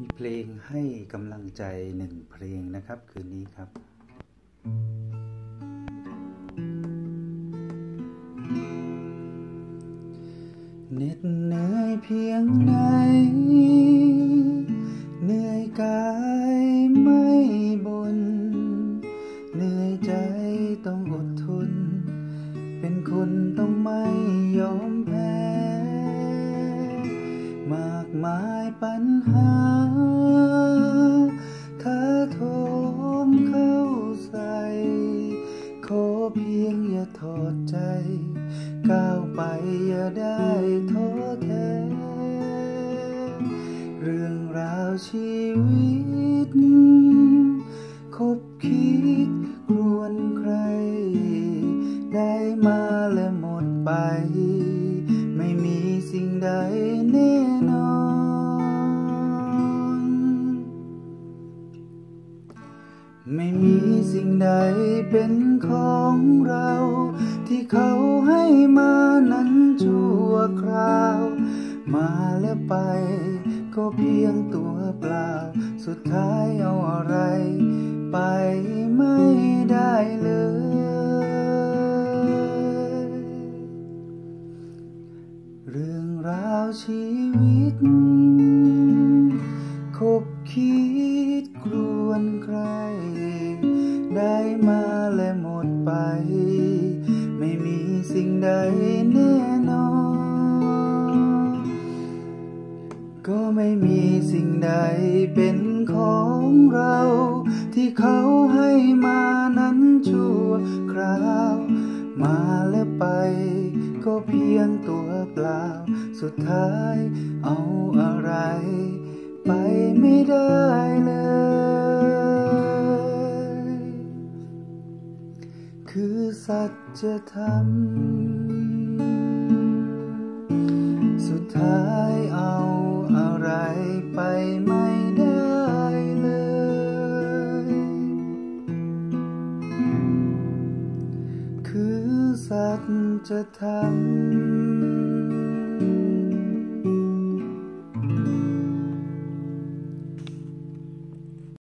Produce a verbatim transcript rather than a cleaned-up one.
มีเพลงให้กำลังใจหนึ่งเพลงนะครับคืนนี้ครับเหน็ดเหนื่อยเพียงไหนเหนื่อยกายไม่บ่นเหนื่อยใจต้องอดทนเป็นคนต้องไม่ยอมแพ้มากมายปัญหาถ้าโถมเข้าใส่ขอเพียงอย่าทอดใจก้าวไปอย่าได้ท้อแท้เรื่องราวชีวิตคบคิดกลวนใครได้มาและหมดไปไม่มีสิ่งใดแน่นอนไม่มีสิ่งใดเป็นของเราที่เขาให้มานั้นชั่วคราวมาแล้วไปก็เพียงตัวเปล่าสุดท้ายเอาอะไรไปไม่ได้เลยเรื่องราวชีวิตคบคิดกลวนใครได้มาและหมดไปไม่มีสิ่งใดแน่นอนก็ไม่มีสิ่งใดเป็นของเราที่เขาให้มานั้นชั่วคราวมาแล้วไปก็เพียงตัวเปล่าสุดท้ายเอาอะไรไปไม่ได้เลยคือสัจธรรมสุดท้ายเอาอะไรไปไม่ได้เลยคือสัจธรรม